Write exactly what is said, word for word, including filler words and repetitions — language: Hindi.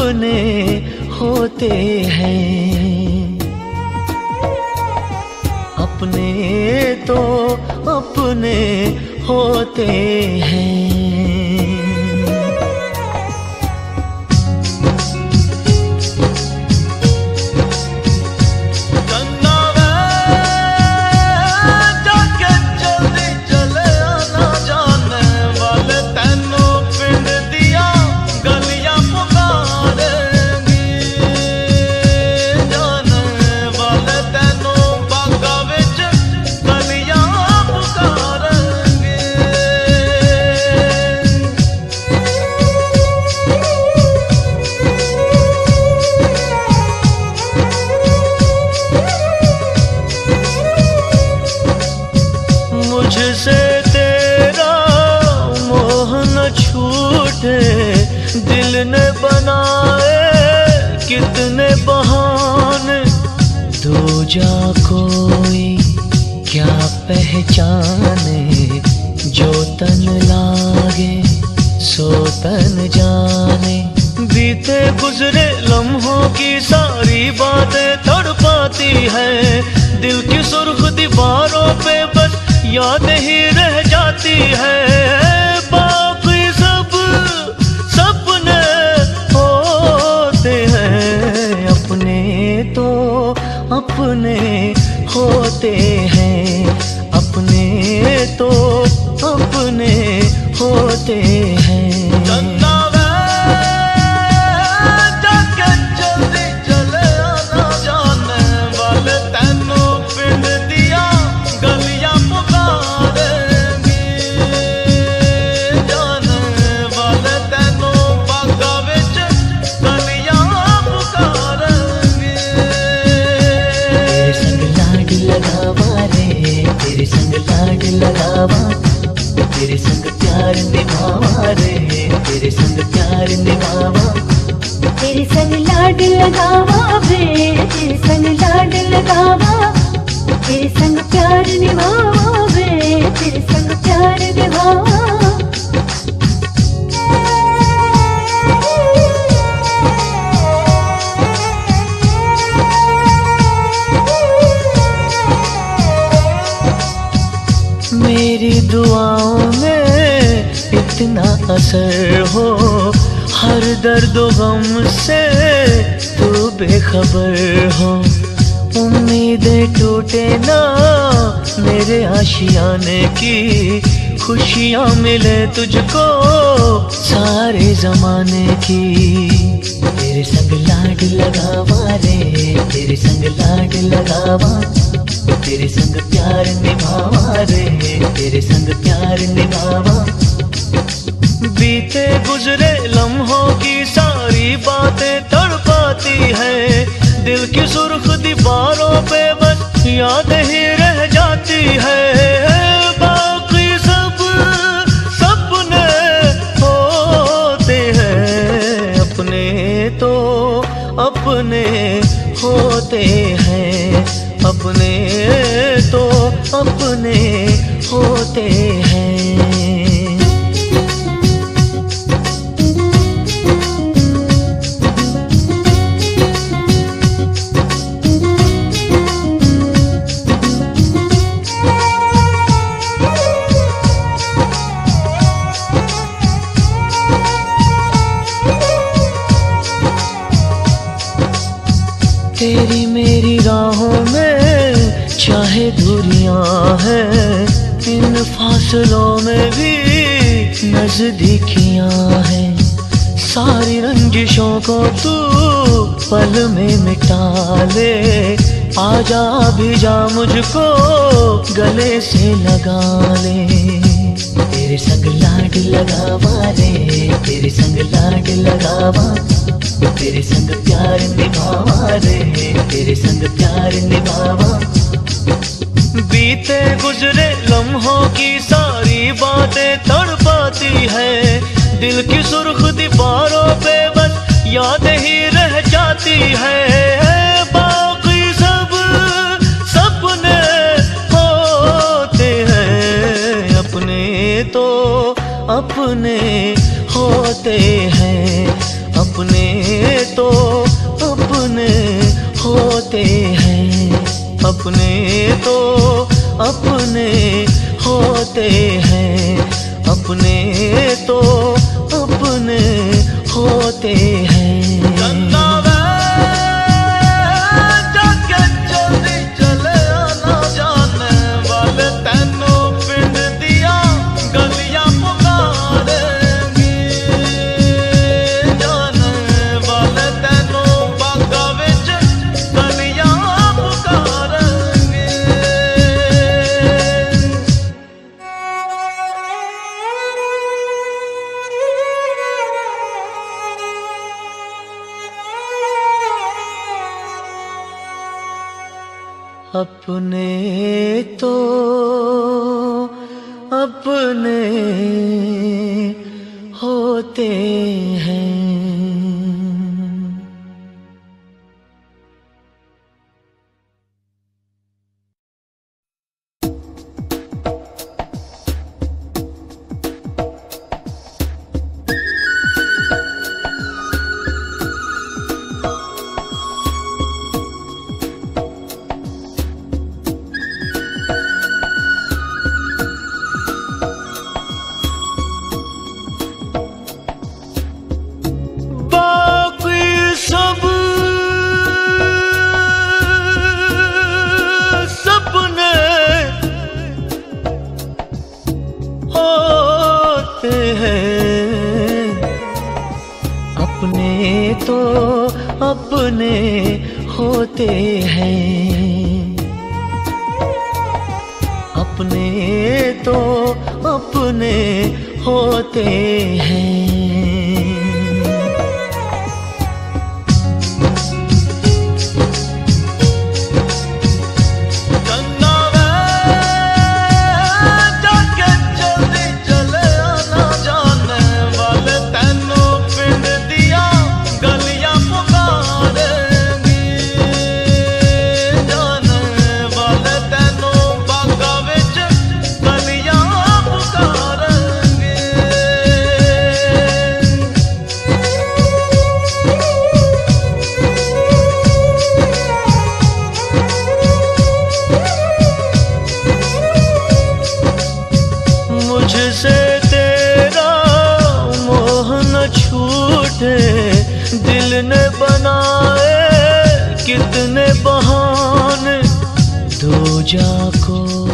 अपने होते हैं, अपने तो अपने होते हैं। मुझसे तेरा मोह न छूटे, दिल ने बनाए कितने बहाने, दो जा कोई क्या पहचाने, जो तन लागे सो तन जाने। बीते गुजरे लम्हों की सारी बातें तड़पाती है, दिल की सुर्ख दीवारों पे बस याद ही रह जाती है। बाकी सब सपने होते हैं, अपने तो अपने होते हैं, अपने तो अपने होते हैं। तेरे संग लाड लगावा, तेरे संग प्यार निभावा रे, तेरे संग प्यार निभावा। तेरे संग लाड लगावा वे, तेरे संग लाड लगावा, तेरे संग प्यार निभावा वे, तेरे संग प्यार निभावा। मेरी दुआओं में इतना असर हो, हर दर्द गम से तू बेखबर हो। उम्मीदें टूटे ना मेरे आशियाने की, खुशियाँ मिले तुझको सारे जमाने की। तेरे संग लाड लगावा रे, तेरे संग लाड लगावा, तेरे संग प्यार निभावा रे, तेरे संग प्यार निभावा। बीते गुजरे लम्हों की सारी बातें तड़पाती है, दिल की सुर्ख दीवारों पे बस याद ही रह जाती है। बाकी सब सपने होते हैं, अपने तो अपने होते हैं, अपने तो अपने होते हैं। तेरी मेरी राहों में चाहे दूरियां हैं, इन फासलों में भी नजदीकियां हैं। सारी रंजिशों को तू पल में मिटा ले, आजा भी जा मुझको गले से लगा ले। तेरे संग लाड लगावा रे, तेरे संग लाड लगावा, तेरे संग प्यार निभावा रे, तेरे संग प्यार निभावा। बीते गुजरे लम्हों की सारी बातें तड़पाती है, दिल की सुर्ख दीवारों पे बस याद ही रह जाती है। बाकी सब सपने होते हैं, अपने तो अपने होते हैं, अपने अपने तो अपने होते हैं, अपने तो अपने होते हैं। अपने तो अपने होते हैं। अपने तो अपने होते हैं, अपने तो अपने होते हैं। मुझसे तेरा मोह न छूटे, दिल ने बनाए कितने बहाने, दो जा को